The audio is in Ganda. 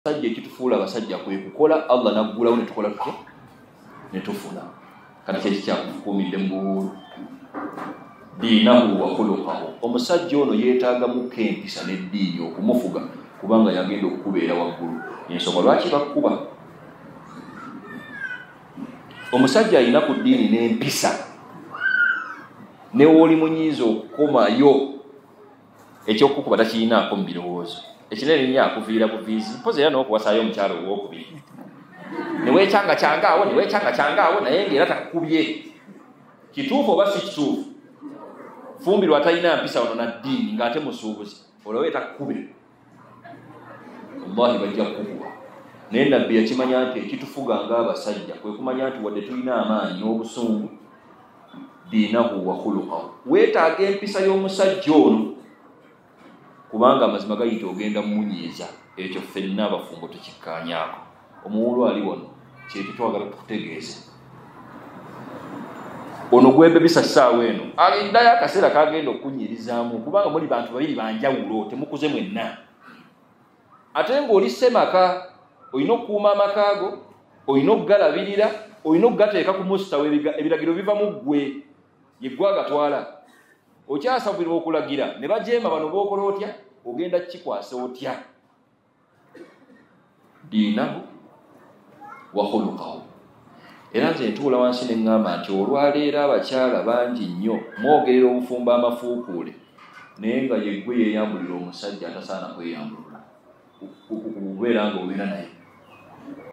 Sajja ekitufuula abasajja kwe kukola Allah naggulawo ne tukola tutya ne tufuna kati kye kyakukumidde mu diinahu wa khuluqahu. Omusajja ono yeetaaga muka empisa n'eddiini okumufuga kubanga yagenda okukubeera waggulu. Ensonga lwaki bakkuba omusajja alina ku ddiini n'empisa ne wooli munyiiza okukomayo ekyokukuba takirinaako mu birowoozo ekinene nnyo akuviira buviizi mpozi era n'okuwasaayo omukyalo owokubiri neweekyangacangaawo naye ng'era takubye kituufu oba si kituufu fumbirwa atalina mpisa ono na ddiini ng'ate musuubuzi olwo takube wallahi bajja kukuba. Naye nabbi yakimanya nti ekitufuga ng'abasajja kwe kumanya nti wadde tulina amaanyi n'obusungu diinahu wa khuluqahu, weetaaga empisa y'omusajja ono kubanga amazima gayita ogenda munyiiza. Ekyo ffenna abafumbo tukikkaanyaako. Omuwulu ali wano kyekyo twagala tukutegeeze. Ono gwebebisa ssaawa eno aliddayo akaseera kagenda okukunyirizaamu kubanga muli bantu babiri banjawulo, temukuze mwenna. Ate ng'oli ssemaka olina okukuuma amaka go, olina okugalabirira, olina okugateeka ku musitawo, ebiragiro biva mu ggwe, ye ggwe agatwala. Okyasabirwa okulagira ne bajeema bano b'okola otya, ogenda kikwasa otya. Diinahu wa khuluqahu. Era nze ntuula wansi ne ŋŋamba nti olwaleero abakyala bangi nnyo mwogerera obufumbo amafuukuule naye nga ye ggwe yeeyambulira omusajja atasaana kweyambulula kubeera nga obeera naye.